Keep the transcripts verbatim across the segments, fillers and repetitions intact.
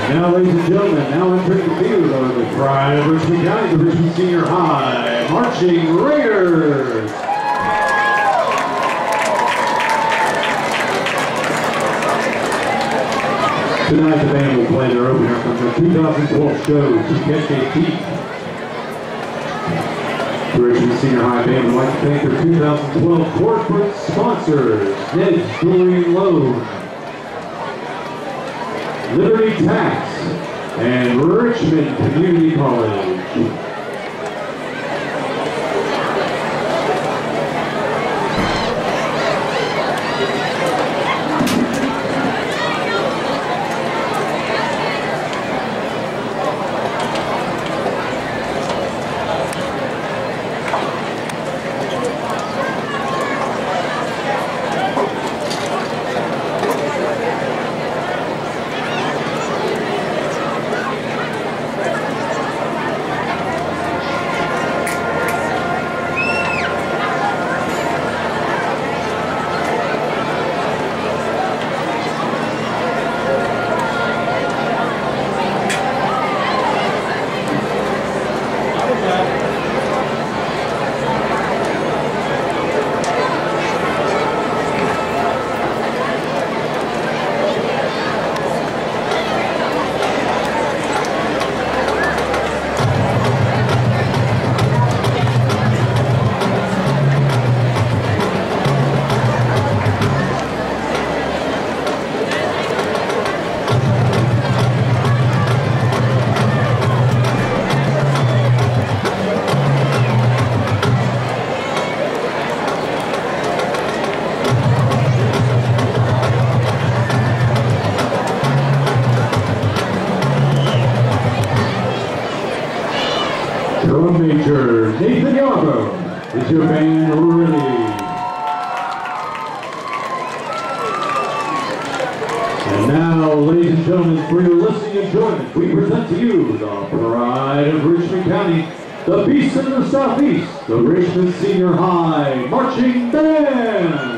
Now, ladies and gentlemen, now entering the field are the pride of Richmond County, the Richmond Senior High Marching Raiders. Tonight, the band will play their opener from the two thousand twelve show, To Catch a Thief. The Richmond Senior High Band would like to thank their two thousand twelve corporate sponsors, Ned's Jewelry and Loan, Liberty Tax, and Richmond Community College. Drum Major Nathan Yago, is your band ready? And now, ladies and gentlemen, for your listening enjoyment, we present to you the pride of Richmond County, the Beast of the Southeast, the Richmond Senior High Marching Band.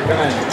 Come in.